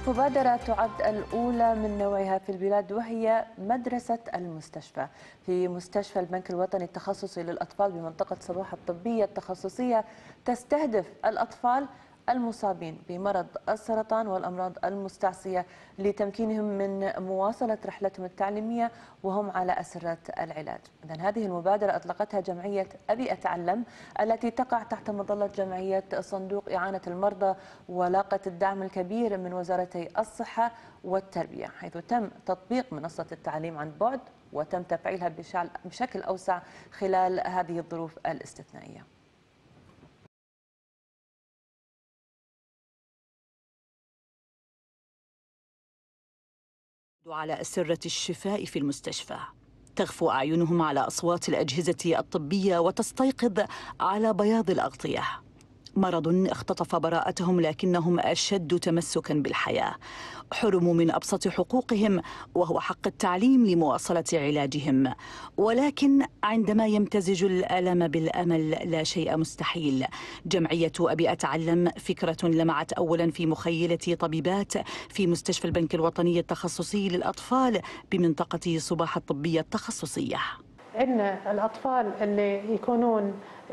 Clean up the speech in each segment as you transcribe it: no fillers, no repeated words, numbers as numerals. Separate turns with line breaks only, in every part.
مبادرة تعد الأولى من نوعها في البلاد، وهي مدرسة المستشفى. في مستشفى البنك الوطني التخصصي للأطفال بمنطقة صباح الطبية التخصصية، تستهدف الأطفال المصابين بمرض السرطان والأمراض المستعصية لتمكينهم من مواصلة رحلتهم التعليمية وهم على أسرة العلاج. إذن هذه المبادرة أطلقتها جمعية أبي أتعلم، التي تقع تحت مظلة جمعية صندوق إعانة المرضى، ولاقت الدعم الكبير من وزارتي الصحة والتربية، حيث تم تطبيق منصة التعليم عن بعد وتم تفعيلها بشكل أوسع خلال هذه الظروف الاستثنائية.
على أسرة الشفاء في المستشفى، تغفو أعينهم على أصوات الأجهزة الطبية وتستيقظ على بياض الأغطية. مرض اختطف براءتهم لكنهم أشد تمسكا بالحياة، حرموا من أبسط حقوقهم وهو حق التعليم لمواصلة علاجهم. ولكن عندما يمتزج الألم بالأمل لا شيء مستحيل. جمعية أبي أتعلم فكرة لمعت أولا في مخيلة طبيبات في مستشفى البنك الوطني التخصصي للأطفال بمنطقة صباح الطبية التخصصية.
إن الأطفال اللي يكونون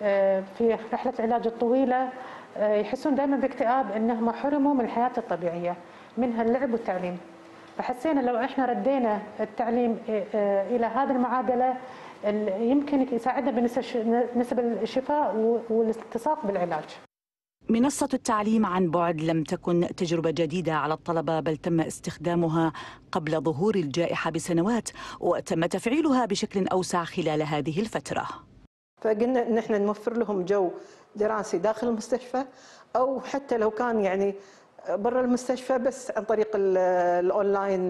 في رحلة العلاج الطويلة يحسون دائما باكتئاب، إنهم حرموا من الحياة الطبيعية، منها اللعب والتعليم. فحسينا لو إحنا ردينا التعليم إلى هذه المعادلة يمكن يساعدنا بنسب الشفاء والالتصاق بالعلاج.
منصة التعليم عن بعد لم تكن تجربة جديدة على الطلبة، بل تم استخدامها قبل ظهور الجائحة بسنوات، وتم تفعيلها بشكل أوسع خلال هذه الفترة.
فقلنا ان احنا نوفر لهم جو دراسي داخل المستشفى، او حتى لو كان يعني برا المستشفى بس عن طريق الاونلاين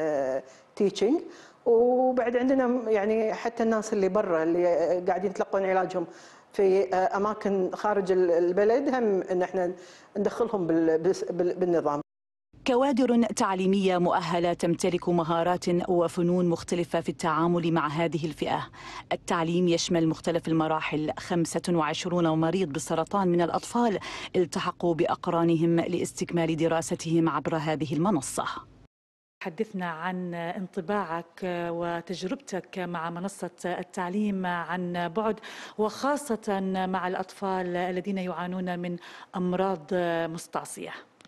تيتشنج. وبعد عندنا يعني حتى الناس اللي برا اللي قاعدين يتلقون علاجهم في اماكن خارج البلد هم ان احنا ندخلهم بالنظام.
كوادر تعليمية مؤهلة تمتلك مهارات وفنون مختلفة في التعامل مع هذه الفئة. التعليم يشمل مختلف المراحل. 25 مريض بالسرطان من الأطفال التحقوا بأقرانهم لاستكمال دراستهم عبر هذه المنصة. حدثنا عن انطباعك وتجربتك مع منصة التعليم عن بعد، وخاصة مع الأطفال الذين يعانون من أمراض مستعصية.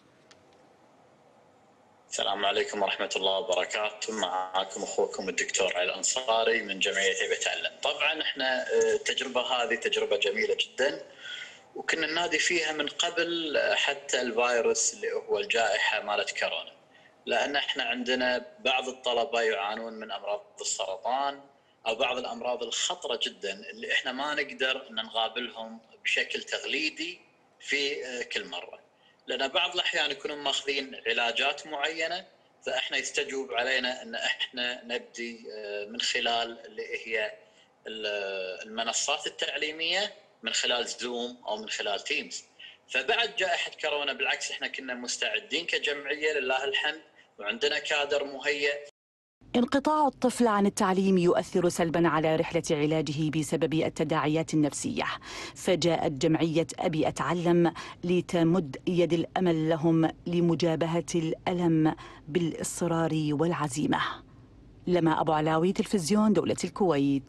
السلام عليكم ورحمة الله وبركاته. معكم أخوكم الدكتور علي الأنصاري من جمعية أبي أتعلم. طبعا احنا التجربة هذه تجربة جميلة جدا، وكنا ننادي فيها من قبل حتى الفيروس اللي هو الجائحة مالت كورونا، لأن احنا عندنا بعض الطلبة يعانون من أمراض السرطان أو بعض الأمراض الخطرة جدا اللي احنا ما نقدر أن نقابلهم بشكل تقليدي في كل مرة، لأن بعض الأحيان يكونون ماخذين علاجات معينة، فإحنا يستجوب علينا أن إحنا نبدي من خلال اللي هي المنصات التعليمية، من خلال زوم أو من خلال تيمز. فبعد جائحة كورونا بالعكس إحنا كنا مستعدين كجمعية لله الحمد، وعندنا كادر مهيئ.
انقطاع الطفل عن التعليم يؤثر سلبا على رحلة علاجه بسبب التداعيات النفسية، فجاءت جمعية أبي أتعلم لتمد يد الأمل لهم لمجابهة الألم بالإصرار والعزيمة. لما أبو علاوي، تلفزيون دولة الكويت.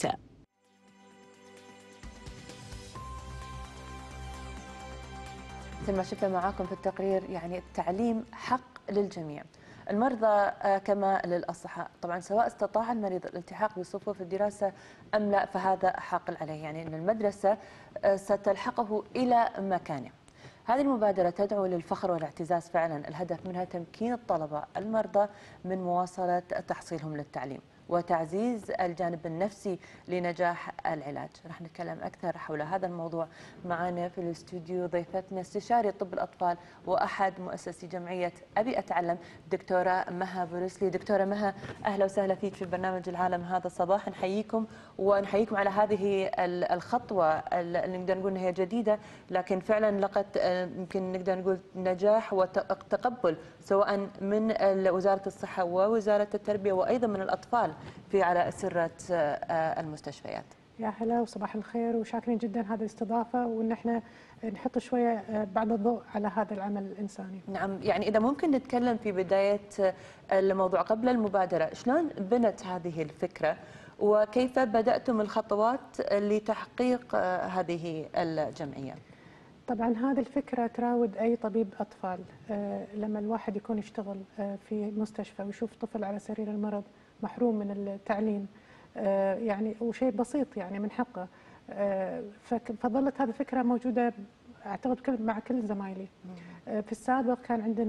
مثل ما شفنا معاكم في التقرير، يعني التعليم حق للجميع، المرضى كما للأصحاء. طبعا سواء استطاع المريض الالتحاق بصفوف الدراسة أم لا، فهذا حق عليه، يعني أن المدرسة ستلحقه إلى مكانه. هذه المبادرة تدعو للفخر والاعتزاز فعلا، الهدف منها تمكين الطلبة المرضى من مواصلة تحصيلهم للتعليم وتعزيز الجانب النفسي لنجاح العلاج. راح نتكلم أكثر حول هذا الموضوع. معنا في الاستوديو ضيفتنا استشاري طب الأطفال وأحد مؤسسي جمعية أبي أتعلم، دكتورة مها بروسلي. دكتورة مها، أهلا وسهلا فيك في برنامج العالم هذا الصباح. نحييكم ونحييكم على هذه الخطوة اللي نقدر نقول أنها جديدة، لكن فعلا لقت يمكن نقدر نقول نجاح وتقبل سواء من وزارة الصحة ووزارة التربية وأيضا من الأطفال في على أسرة المستشفيات.
يا هلا وصباح الخير، وشاكرين جدا هذه الاستضافة، وإن احنا نحط شوية بعد الضوء على هذا العمل الإنساني.
نعم، يعني إذا ممكن نتكلم في بداية الموضوع قبل المبادرة، شلون بنت هذه الفكرة وكيف بدأتم الخطوات لتحقيق هذه الجمعية؟
طبعا هذه الفكرة تراود أي طبيب أطفال. لما الواحد يكون يشتغل في مستشفى ويشوف طفل على سرير المرض محروم من التعليم، يعني وشيء بسيط يعني من حقه، فظلت هذه الفكرة موجودة أعتقد مع كل زمايلي. في السابق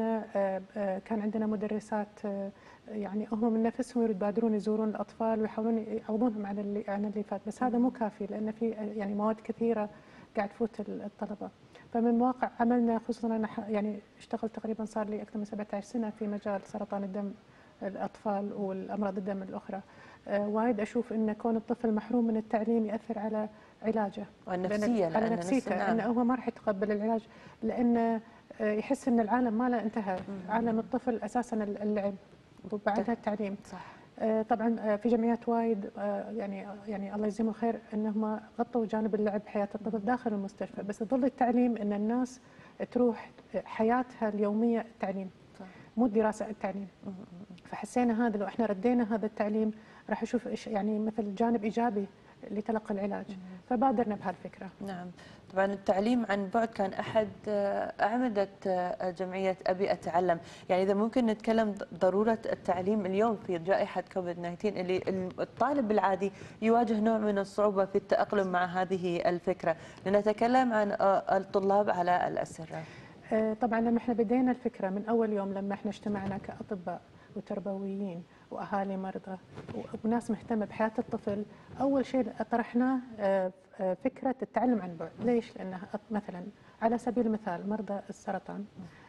كان عندنا مدرسات يعني هم من نفسهم يبادرون يزورون الأطفال ويحاولون يعوضونهم عن اللي فات، بس هذا مو كافي لأن في يعني مواد كثيرة قاعد تفوت الطلبة. فمن واقع عملنا، خصوصا أنا يعني اشتغلت تقريبا صار لي أكثر من 17 سنة في مجال سرطان الدم الأطفال والأمراض الدم الأخرى. وايد أشوف أن كون الطفل محروم من التعليم يأثر على علاجه
والنفسية،
على نفسيته، أنه هو ما راح يتقبل العلاج لأنه يحس أن العالم ما له انتهى. عالم الطفل أساسا اللعب وبعدها التعليم.
صح.
طبعا في جمعيات وايد يعني الله يجزيهم الخير انهم غطوا جانب اللعب بحياه الطفل داخل المستشفى، بس يظل التعليم ان الناس تروح حياتها اليوميه التعليم، مو الدراسه، التعليم. فحسينا هذا لو احنا ردينا هذا التعليم راح اشوف يعني مثل جانب ايجابي لتلقي العلاج، فبادرنا بهالفكره.
نعم، طبعا التعليم عن بعد كان احد اعمده جمعيه ابي اتعلم، يعني اذا ممكن نتكلم ضروره التعليم اليوم في جائحه كوفيد 19 اللي الطالب العادي يواجه نوع من الصعوبه في التاقلم مع هذه الفكره، لنتكلم عن الطلاب على الاسره.
طبعا لما احنا بدينا الفكره من اول يوم، لما احنا اجتمعنا كاطباء وتربويين واهالي مرضى وناس مهتمه بحياه الطفل، اول شيء طرحناه فكره التعلم عن بعد. ليش؟ لان مثلا على سبيل المثال مرضى السرطان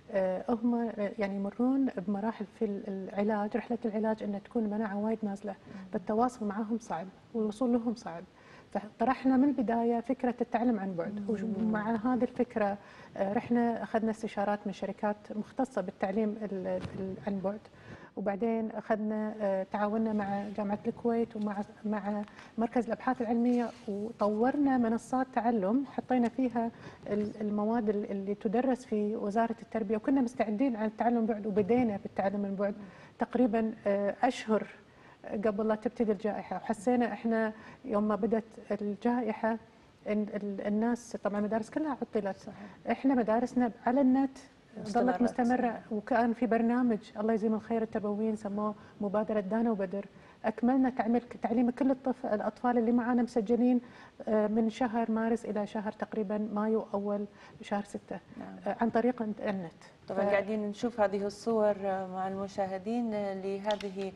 هم يعني يمرون بمراحل في العلاج، رحله العلاج ان تكون المناعه وايد نازله، فالتواصل معهم صعب والوصول لهم صعب. فطرحنا من البدايه فكره التعلم عن بعد، ومع هذه الفكره رحنا اخذنا استشارات من شركات مختصه بالتعليم عن بعد، وبعدين اخذنا تعاوننا مع جامعه الكويت ومع مركز الابحاث العلميه، وطورنا منصات تعلم حطينا فيها المواد اللي تدرس في وزاره التربيه، وكنا مستعدين على التعلم بعد، وبدينا بالتعلم من بعد تقريبا اشهر قبل لا تبتدي الجائحه. وحسينا احنا يوم ما بدت الجائحه الناس طبعا المدارس كلها عطلت، احنا مدارسنا على النت ظلت مستمره، وكان في برنامج الله يجزيهم الخير التربويين سموه مبادره دانا وبدر. اكملنا تعليم كل الاطفال اللي معنا مسجلين من شهر مارس الى شهر تقريبا مايو اول شهر 6 عن طريق النت.
طبعا قاعدين نشوف هذه الصور مع المشاهدين لهذه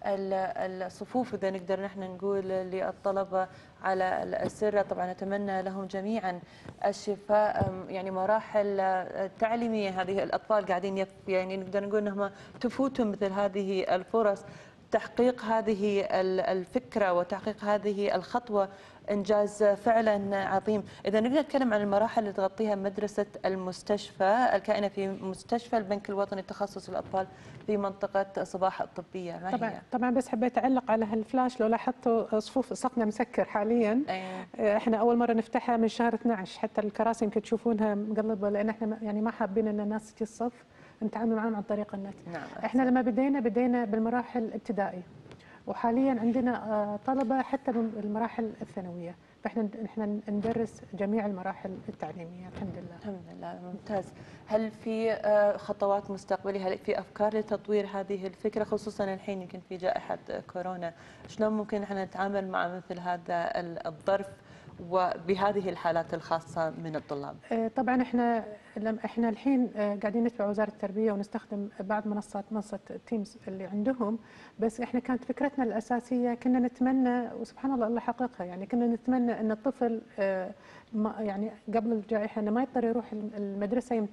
الصفوف، إذا نقدر نحن نقول، للطلبة على الأسرة. طبعا نتمنى لهم جميعا الشفاء. يعني مراحل تعليمية هذه الأطفال قاعدين يعني نقدر نقول أنهم تفوتهم مثل هذه الفرص. تحقيق هذه الفكرة وتحقيق هذه الخطوة إنجاز فعلا عظيم. إذا نبدأ نتكلم عن المراحل اللي تغطيها مدرسة المستشفى الكائنة في مستشفى البنك الوطني التخصص الأطفال في منطقة صباح الطبية، ما هي؟
طبعا بس حبيت أعلق على هالفلاش. لو لاحظتوا صفوف سقنا مسكر حاليا. احنا أول مرة نفتحها من شهر 12، حتى الكراسي يمكن تشوفونها مقلبة، لأن احنا يعني ما حابين أن الناس تجي الصف، نتعامل معهم عن طريق النت.
نعم.
احنا لما بدينا بالمراحل الابتدائي، وحاليا عندنا طلبه حتى المراحل الثانويه، فاحنا ندرس جميع المراحل التعليميه الحمد لله.
الحمد لله، ممتاز. هل في خطوات مستقبليه، هل في افكار لتطوير هذه الفكره، خصوصا الحين يمكن في جائحه كورونا؟ شلون ممكن احنا نتعامل مع مثل هذا الظرف وبهذه الحالات الخاصه من الطلاب؟
طبعا احنا الحين قاعدين نتبع وزاره التربيه ونستخدم بعض منصه تيمز اللي عندهم، بس احنا كانت فكرتنا الاساسيه كنا نتمنى، وسبحان الله الله حققها، يعني كنا نتمنى ان الطفل يعني قبل الجائحه انه ما يضطر يروح المدرسه يمتحن.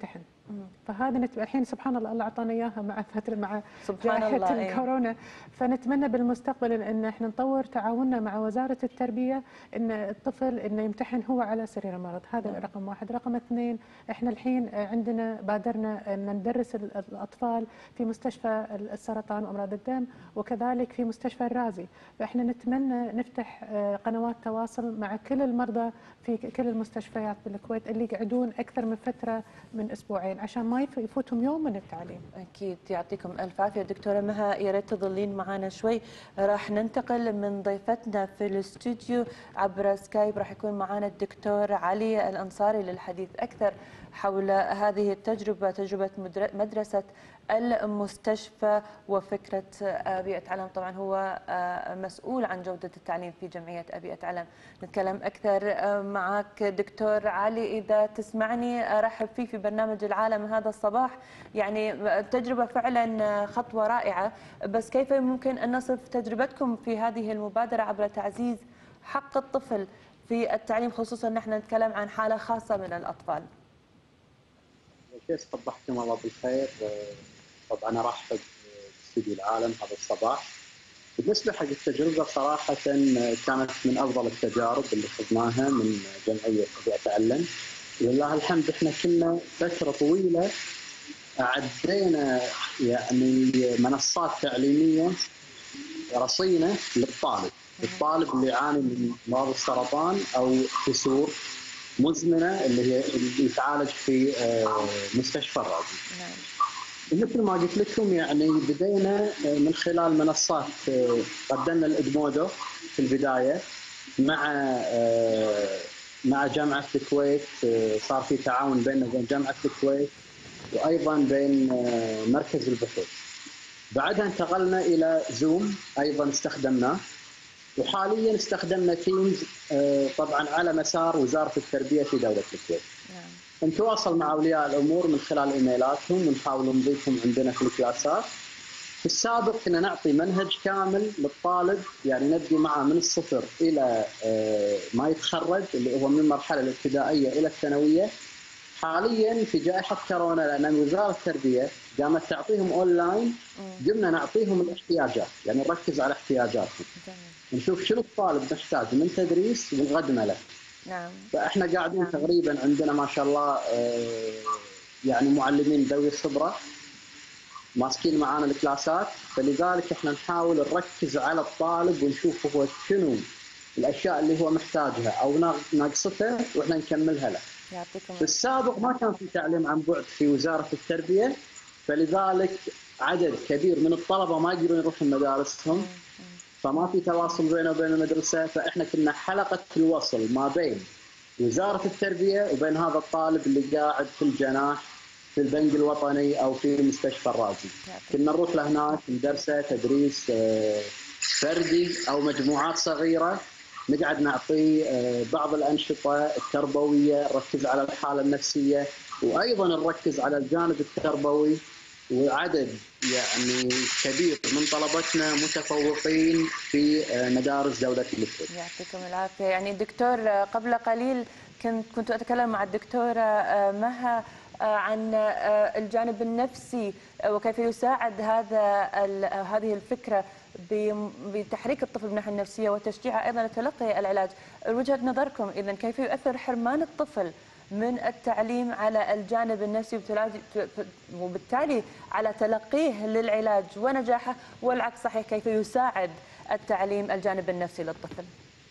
فهذا الحين سبحان الله الله اعطانا اياها مع فتره مع
سبحان
جائحه
الله.
الكورونا. فنتمنى بالمستقبل ان احنا نطور تعاوننا مع وزاره التربيه، ان الطفل انه يمتحن هو على سرير المرض. هذا رقم واحد. رقم اثنين، احنا الحين عندنا بادرنا ان ندرس الاطفال في مستشفى السرطان وامراض الدم، وكذلك في مستشفى الرازي. فاحنا نتمنى نفتح قنوات تواصل مع كل المرضى في كل المستشفيات بالكويت اللي يقعدون اكثر من فتره من اسبوعين عشان ما يفوتهم يوم من التعليم.
اكيد، يعطيكم الف عافيه دكتوره مها. يا ريت تظلين معنا شوي. راح ننتقل من ضيفتنا في الاستوديو عبر سكايب، راح يكون معنا الدكتور علي الانصاري للحديث اكثر حول هذه التجربه، تجربه مدرسه المستشفى وفكره بيئه علم. طبعا هو مسؤول عن جوده التعليم في جمعيه بيئه علم. نتكلم اكثر معك دكتور علي، اذا تسمعني. ارحب فيك في برنامج العالم هذا الصباح. يعني تجربه فعلا خطوه رائعه، بس كيف يمكن ان نصف تجربتكم في هذه المبادره عبر تعزيز حق الطفل في التعليم، خصوصا نحن نتكلم عن حاله خاصه من الاطفال؟
كيف صبحكم الله بالخير. طبعا ارحب باستديو العالم هذا الصباح. بالنسبه حق التجربه صراحه كانت من افضل التجارب اللي خذناها من جمعيه بيئه علم. ولله الحمد احنا كنا فتره طويله عدينا يعني منصات تعليميه رصينه للطالب اللي يعاني من مرض السرطان او كسور مزمنه اللي يتعالج في مستشفى الرازي. مثل ما قلت لكم يعني بدينا من خلال منصات، قدمنا الادمودو في البدايه مع جامعه الكويت. صار في تعاون بيننا وبين جامعه الكويت وايضا بين مركز البحوث. بعدها انتقلنا الى زوم ايضا استخدمناه، وحاليا استخدمنا تيمز طبعا على مسار وزاره التربيه في دوله الكويت. نتواصل مع اولياء الامور من خلال ايميلاتهم ونحاول نضيفهم عندنا في الكلاسات. في السابق كنا نعطي منهج كامل للطالب، يعني نبدي معه من الصفر الى ما يتخرج اللي هو من المرحله الابتدائيه الى الثانويه. حاليا في جائحه كورونا لان وزاره التربيه قامت تعطيهم اونلاين، قمنا نعطيهم الاحتياجات، يعني نركز على احتياجاتهم. نشوف شنو الطالب محتاج من تدريس ونقدمه له.
نعم.
فاحنا قاعدين تقريبا عندنا ما شاء الله يعني معلمين ذوي الخبره ماسكين معانا الكلاسات، فلذلك احنا نحاول نركز على الطالب ونشوف هو شنو الاشياء اللي هو محتاجها او ناقصته واحنا نكملها له. في السابق ما كان في تعليم عن بعد في وزاره التربيه، فلذلك عدد كبير من الطلبه ما يقدرون يروحون مدارسهم، فما في تواصل بينه وبين المدرسه. فاحنا كنا حلقه الوصل ما بين وزاره التربيه وبين هذا الطالب اللي قاعد في الجناح في البنك الوطني او في مستشفى الرازي. كنا نروح لهناك ندرسه تدريس فردي او مجموعات صغيره، نقعد نعطيه بعض الانشطه التربويه، نركز على الحاله النفسيه وايضا نركز على الجانب التربوي. وعدد يعني كبير من طلبتنا متفوقين في مدارس دولة الكويت.
يعطيكم العافية. يعني دكتور، قبل قليل كنت أتكلم مع الدكتورة مها عن الجانب النفسي وكيف يساعد هذه الفكرة بتحريك الطفل من الناحية النفسية وتشجيعه أيضا لتلقي العلاج. وجهة نظركم إذا كيف يؤثر حرمان الطفل من التعليم على الجانب النفسي وبالتالي على تلقيه للعلاج ونجاحه، والعكس صحيح، كيف يساعد التعليم الجانب النفسي للطفل؟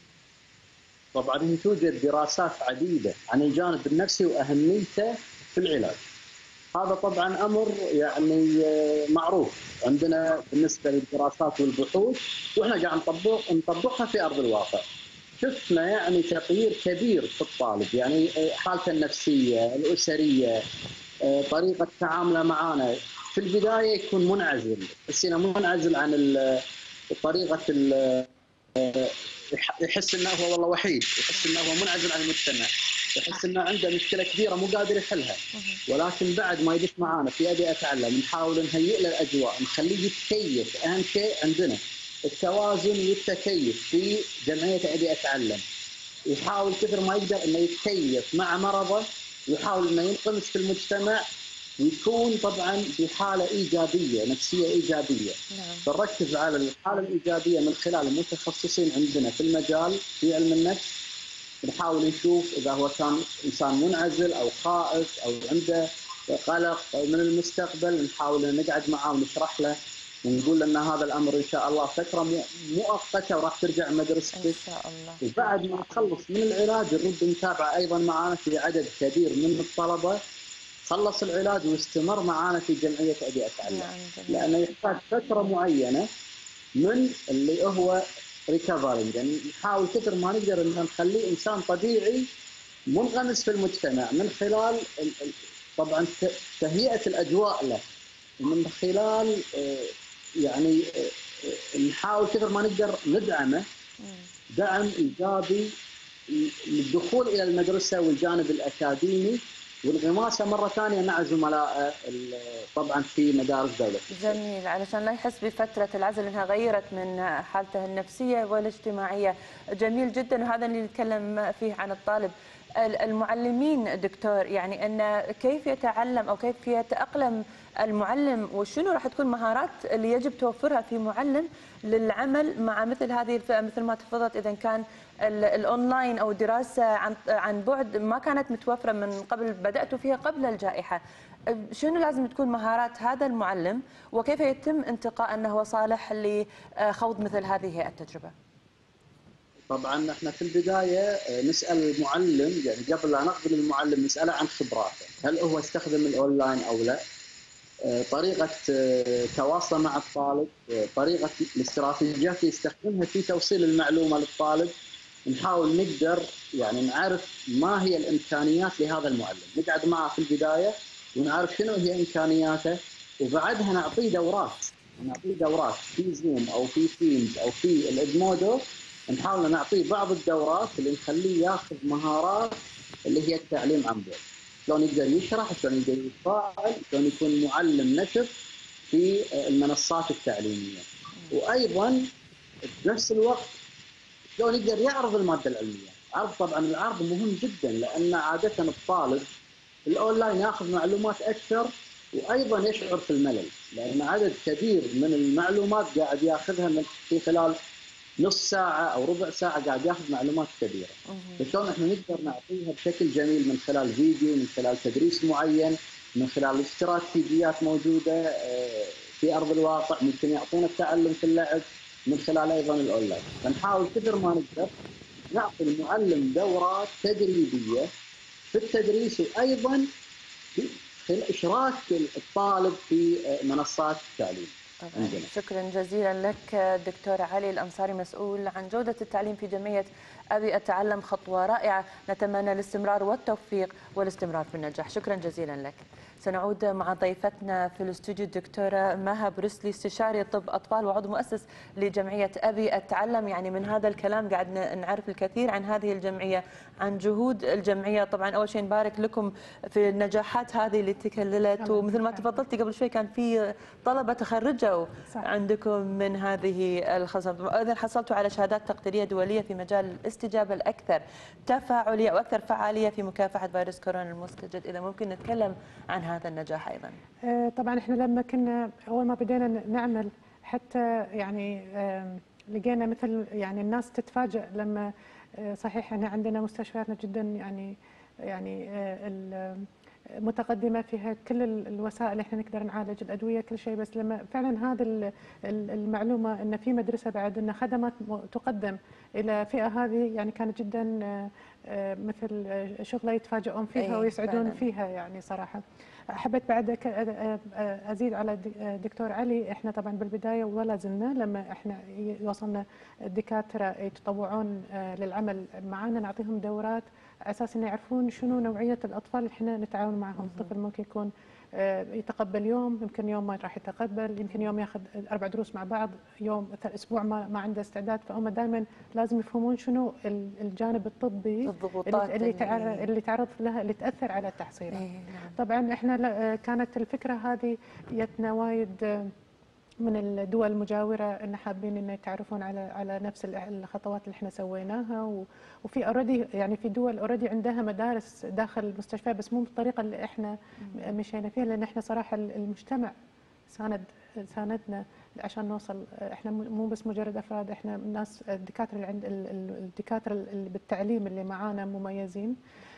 طبعا توجد دراسات عديدة عن الجانب النفسي وأهميته في العلاج. هذا طبعا أمر يعني معروف عندنا بالنسبة للدراسات والبحوث، وإحنا قاعد نطبقها في أرض الواقع. شفنا يعني تغيير كبير في الطالب، يعني حالته النفسية الأسرية، طريقة تعامله معنا. في البداية يكون منعزل، حسينا منعزل عن طريقة يحس انه هو والله وحيد، يحس انه هو منعزل عن المجتمع، يحس انه عنده مشكلة كبيرة مو قادر يحلها. ولكن بعد ما يدش معانا في أبي أتعلم نحاول نهيئ له الأجواء، نخليه يتكيف. أهم شيء عندنا التوازن والتكيف في جمعية أبي أتعلم. يحاول كثر ما يقدر انه يتكيف مع مرضه، ويحاول انه ينقمش في المجتمع ويكون طبعا بحاله ايجابيه، نفسيه ايجابيه.
نعم.
فنركز على الحاله الايجابيه من خلال المتخصصين عندنا في المجال في علم النفس. نحاول نشوف اذا هو كان انسان منعزل او خائف او عنده قلق من المستقبل، نحاول نقعد معاه ونشرح له ونقول له ان هذا الامر ان شاء الله فتره مؤقته وراح ترجع مدرستك
ان شاء الله.
وبعد ما نخلص من العلاج نرد نتابع ايضا معانا في عدد كبير من الطلبه خلص العلاج واستمر معانا في جمعيه ابي اتعلم.
نعم.
لانه يحتاج فتره معينه من اللي هو ريكفرنج، يعني نحاول كثر ما نقدر ان نخليه انسان طبيعي منغمس في المجتمع من خلال طبعا تهيئه الاجواء له، ومن خلال يعني نحاول كثر ما نقدر ندعمه دعم ايجابي للدخول الى المدرسه والجانب الاكاديمي والغماسه مره ثانيه مع زملائه طبعا في مدارس دولتيه.
جميل، علشان لا يحس بفتره العزل انها غيرت من حالته النفسيه والاجتماعيه. جميل جدا، وهذا اللي نتكلم فيه عن الطالب. المعلمين دكتور، يعني ان كيف يتعلم او كيف يتاقلم المعلم، وشنو راح تكون المهارات اللي يجب توفرها في معلم للعمل مع مثل هذه الفئه، مثل ما تفضلت اذا كان الاونلاين او الدراسه عن بعد ما كانت متوفره من قبل، بداتوا فيها قبل الجائحه. شنو لازم تكون مهارات هذا المعلم، وكيف يتم انتقاء انه هو صالح لخوض مثل هذه التجربه؟
طبعا احنا في البدايه نسال المعلم، يعني قبل لا نقبل المعلم نساله عن خبراته، هل هو استخدم الاونلاين او لا؟ طريقه تواصله مع الطالب، طريقه الاستراتيجيات اللي يستخدمها في توصيل المعلومه للطالب. نحاول نقدر يعني نعرف ما هي الامكانيات لهذا المعلم، نقعد معه في البدايه ونعرف شنو هي امكانياته، وبعدها نعطيه دورات في زوم او في تيمز او في الادمودو. نحاول نعطيه بعض الدورات اللي نخليه ياخذ مهارات اللي هي التعليم عن بعد، شلون يقدر يشرح، شلون يقدر يتفاعل، شلون يكون معلم نشط في المنصات التعليميه، وايضا بنفس الوقت شلون يقدر يعرض الماده العلميه. طبعا العرض مهم جدا، لان عاده الطالب الاونلاين ياخذ معلومات اكثر وايضا يشعر في الملل، لان عدد كبير من المعلومات قاعد ياخذها في خلال نص ساعه او ربع ساعه، قاعد ياخذ معلومات كبيره. فشلون احنا نقدر نعطيها بشكل جميل من خلال فيديو، من خلال تدريس معين، من خلال استراتيجيات موجوده في ارض الواقع، ممكن يعطونا التعلم في اللعب من خلال ايضا الاونلاين. فنحاول كثر ما نقدر نعطي المعلم دورات تدريبيه في التدريس، وايضا في اشراك الطالب في منصات التعليم.
شكرا جزيلا لك دكتور علي الأنصاري، مسؤول عن جودة التعليم في جمعية أبي أتعلم. خطوة رائعة، نتمنى الاستمرار والتوفيق والاستمرار في النجاح. شكرا جزيلا لك. سنعود مع ضيفتنا في الاستوديو الدكتورة مها برسلي، استشاري طب أطفال وعضو مؤسس لجمعية أبي أتعلم. يعني من هذا الكلام قاعد نعرف الكثير عن هذه الجمعية، عن جهود الجمعية. طبعا أول شيء نبارك لكم في النجاحات هذه اللي تكللت، ومثل ما تفضلتي قبل شوي كان في طلبة تخرجوا عندكم من هذه الخصم، أيضا حصلتوا على شهادات تقديرية دولية في مجال الاستجابة الأكثر تفاعلية وأكثر فعالية في مكافحة فيروس كورونا المستجد. إذا ممكن نتكلم عن هذا النجاح أيضا.
طبعا احنا لما كنا أول ما بدينا نعمل حتى يعني لقينا مثل يعني الناس تتفاجئ لما صحيح احنا عندنا مستشفياتنا جدا يعني متقدمه فيها كل الوسائل اللي احنا نقدر نعالج الادويه كل شيء، بس لما فعلا هذه المعلومه ان في مدرسه بعد ان خدمات تقدم الى فئه هذه، يعني كانت جدا مثل شغله يتفاجئون فيها ويسعدون فيها يعني صراحه. حبيت بعد ازيد على دكتور علي، احنا طبعا بالبدايه ولا زلنا لما احنا وصلنا الدكاتره يتطوعون للعمل معنا نعطيهم دورات على اساس انه يعرفون شنو نوعيه الاطفال اللي احنا نتعاون معهم. الطفل ممكن يكون يتقبل يوم، يمكن يوم ما راح يتقبل، يمكن يوم ياخذ 4 دروس مع بعض، يوم اسبوع ما عنده استعداد. فهم دائما لازم يفهمون شنو الجانب الطبي اللي تعرض لها اللي تاثر على تحصيله. طبعا احنا كانت الفكره هذه جتنا وايد من الدول المجاوره ان حابين ان يتعرفون على نفس الخطوات اللي احنا سويناها، وفي اوريدي يعني في دول اوريدي عندها مدارس داخل المستشفى، بس مو بالطريقه اللي احنا مشينا فيها، لان احنا صراحه المجتمع ساندنا عشان نوصل. احنا مو بس مجرد افراد، احنا ناس الدكاتره اللي عند الدكاتره اللي بالتعليم اللي معانا مميزين،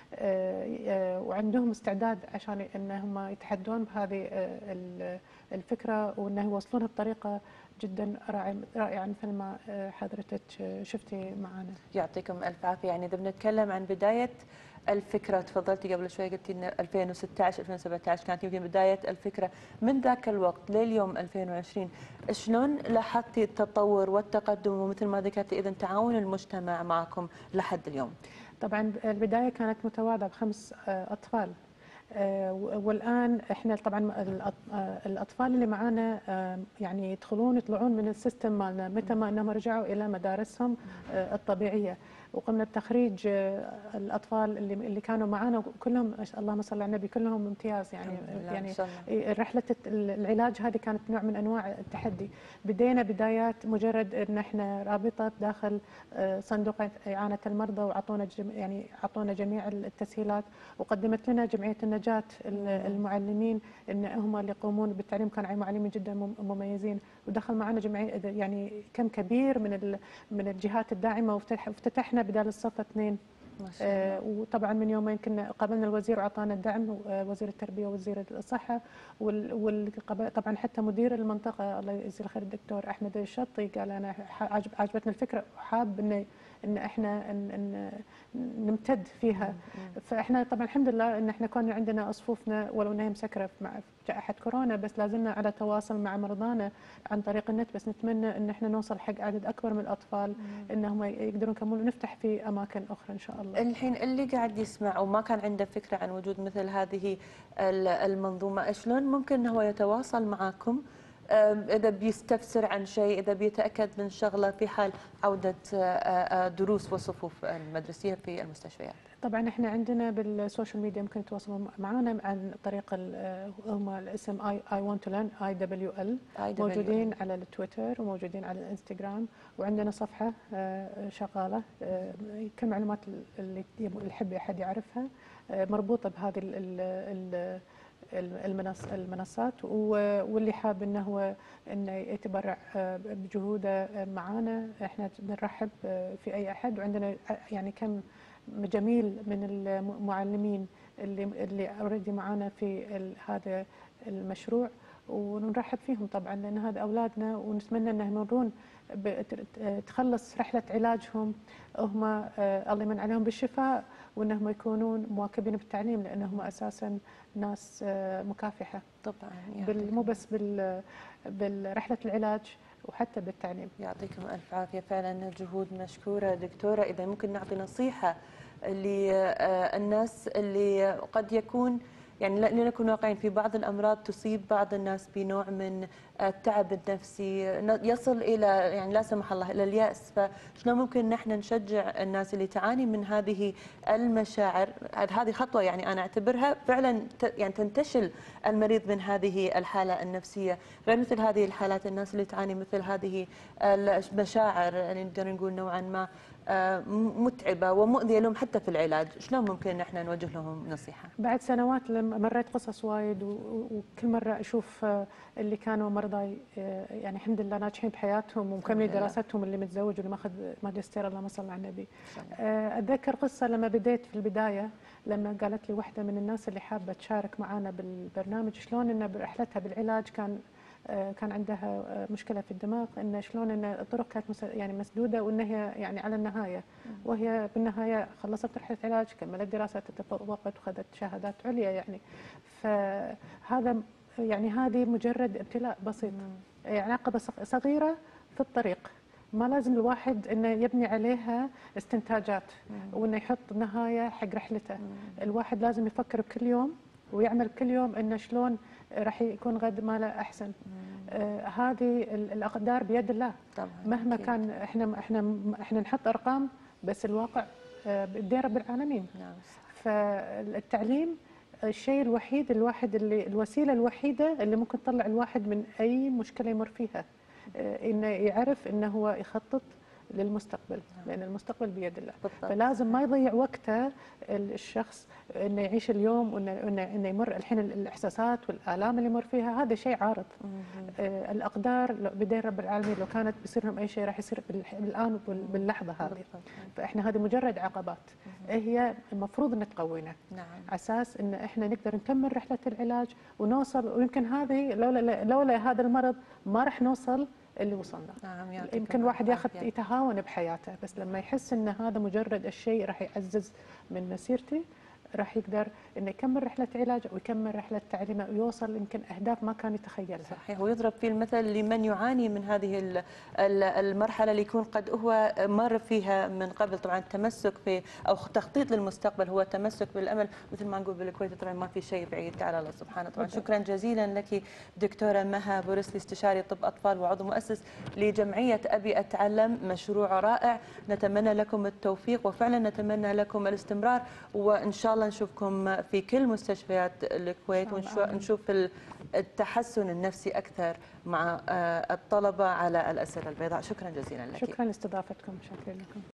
وعندهم استعداد عشان انهم يتحدون بهذه الفكره، وانه يوصلونها بطريقه جدا رائعه مثل ما حضرتك شفتي معنا.
يعطيكم الف عافيه. يعني اذا بنتكلم عن بدايه الفكره، تفضلتي قبل شوي قلتي ان 2016 2017 كانت يمكن بدايه الفكره، من ذاك الوقت لليوم 2020 شلون لاحظتي التطور والتقدم، ومثل ما ذكرتي اذا تعاون المجتمع معكم لحد اليوم؟
طبعا البدايه كانت متواضعه ب5 اطفال، والان احنا طبعا الاطفال اللي معانا يعني يطلعون من السيستم مالنا متى ما انهم رجعوا الى مدارسهم الطبيعيه، وقمنا بتخريج الاطفال اللي كانوا معانا كلهم اللهم صل على النبي كلهم امتياز. يعني رحله العلاج هذه كانت نوع من انواع التحدي. بدينا بدايات مجرد ان احنا رابطه داخل صندوق اعانه المرضى، واعطونا اعطونا جميع التسهيلات، وقدمت لنا جمعيه النجاة المعلمين ان هم اللي يقومون بالتعليم، كانوا معلمين جدا مميزين، ودخل معنا جمعيه يعني كم كبير من الجهات الداعمه، وافتتحنا بدال الصف 2. وطبعا من يومين كنا قابلنا الوزير وعطانا الدعم، وزير التربيه ووزير الصحه، طبعا حتى مدير المنطقه الله يجزيه الخير الدكتور احمد الشطي قال انا عجبتنا الفكره وحاب ان احنا نمتد فيها. فاحنا طبعا الحمد لله ان احنا كنا عندنا صفوفنا ولو انها مسكره مع جائحه كورونا، بس لازلنا على تواصل مع مرضانا عن طريق النت، بس نتمنى ان احنا نوصل حق عدد اكبر من الاطفال انهم يقدرون يكملون ونفتح في اماكن اخرى ان شاء الله.
الحين اللي قاعد يسمع وما كان عنده فكره عن وجود مثل هذه المنظومه، شلون ممكن انه هو يتواصل معكم اذا بيستفسر عن شيء، اذا بيتاكد من شغله في حال عوده دروس والصفوف المدرسيه في المستشفيات؟
طبعا احنا عندنا بالسوشيال ميديا ممكن يتواصلوا معنا عن طريق هم الاسم I want to learn IWL، موجودين على التويتر وموجودين على الانستغرام، وعندنا صفحه شغاله كل المعلومات اللي يحب احد يعرفها مربوطه بهذه المنصات، واللي حاب انه يتبرع بجهوده معنا احنا بنرحب في اي احد. وعندنا يعني كم جميل من المعلمين اللي اوريدي معانا في هذا المشروع، ونرحب فيهم طبعا لان هذا اولادنا، ونتمنى انهم يمرون تخلص رحله علاجهم هم الله يمن عليهم بالشفاء، وانهم يكونون مواكبين بالتعليم لانهم اساسا ناس مكافحه
طبعا
مو بس بالرحله العلاج وحتى بالتعليم.
يعطيكم الف عافيه، فعلا جهود مشكوره دكتوره. اذا ممكن نعطي نصيحه للناس اللي قد يكون يعني لنكون واقعين، في بعض الامراض تصيب بعض الناس بنوع من التعب النفسي يصل الى يعني لا سمح الله الى الياس، فشلون ممكن نحن نشجع الناس اللي تعاني من هذه المشاعر؟ هذه خطوه يعني انا اعتبرها فعلا يعني تنتشل المريض من هذه الحاله النفسيه. غير مثل هذه الحالات الناس اللي تعاني مثل هذه المشاعر يعني نقدر نقول نوعا ما متعبه ومؤذيه لهم حتى في العلاج، شلون ممكن نحن نوجه لهم نصيحه؟
بعد سنوات لما مريت قصص وايد، وكل مره اشوف اللي كانوا مرضى يعني الحمد لله ناجحين بحياتهم ومكملين دراستهم، اللي متزوج واللي ماخذ ماجستير اللهم صل على النبي. اتذكر قصه لما بديت في البدايه، لما قالت لي واحده من الناس اللي حابه تشارك معنا بالبرنامج شلون ان برحلتها بالعلاج كان عندها مشكله في الدماغ، ان شلون ان الطرق كانت يعني مسدوده، وان هي يعني على النهايه، وهي بالنهايه خلصت رحله علاج، كملت دراسات، تفوقت وخذت شهادات عليا يعني. فهذا يعني هذه مجرد ابتلاء بسيط، يعني عقبه صغيره في الطريق، ما لازم الواحد انه يبني عليها استنتاجات وانه يحط نهايه حق رحلته. الواحد لازم يفكر بكل يوم ويعمل كل يوم انه شلون راح يكون غد ماله احسن. هذه الاقدار بيد الله طبعا. مهما أكيد. كان احنا نحط ارقام، بس الواقع بيدين رب العالمين. فالتعليم الشيء الوحيد الوسيله الوحيده اللي ممكن تطلع الواحد من اي مشكله يمر فيها، انه يعرف انه هو يخطط للمستقبل، لان المستقبل بيد الله.
بالضبط.
فلازم ما يضيع وقته الشخص انه يعيش اليوم، وانه يمر الحين الاحساسات والالام اللي يمر فيها، هذا شيء عارض. الاقدار بيدين رب العالمين، لو كانت بيصير لهم اي شيء راح يصير الان باللحظه هذه. فاحنا هذه مجرد عقبات هي المفروض ان تقوينا،
نعم.
على اساس ان احنا نقدر نكمل رحله العلاج ونوصل. ويمكن هذه لولا هذا المرض ما راح نوصل اللي وصلنا.
نعم، يعطيكم
يمكن واحد
العافية.
ياخذ يتهاون بحياته، بس لما يحس ان هذا مجرد الشيء راح يعزز من مسيرتي، راح يقدر انه يكمل رحله علاجه ويكمل رحله تعليمه ويوصل يمكن اهداف ما كان يتخيلها.
صحيح، ويضرب فيه المثل لمن يعاني من هذه المرحله اللي يكون قد هو مر فيها من قبل. طبعا التمسك في او تخطيط للمستقبل هو تمسك بالامل، مثل ما نقول بالكويت طبعا ما في شيء بعيد، تعالى الله سبحانه. طبعا شكرا جزيلا لك دكتوره مها بورسلي، استشاري طب اطفال وعضو مؤسس لجمعيه ابي اتعلم، مشروع رائع. نتمنى لكم التوفيق، وفعلا نتمنى لكم الاستمرار، وان شاء الله نشوفكم في كل مستشفيات الكويت، ونشوف التحسن النفسي أكثر مع الطلبة على الأسرة البيضاء. شكرا جزيلا لك.
شكرا لاستضافتكم، شكرا لكم.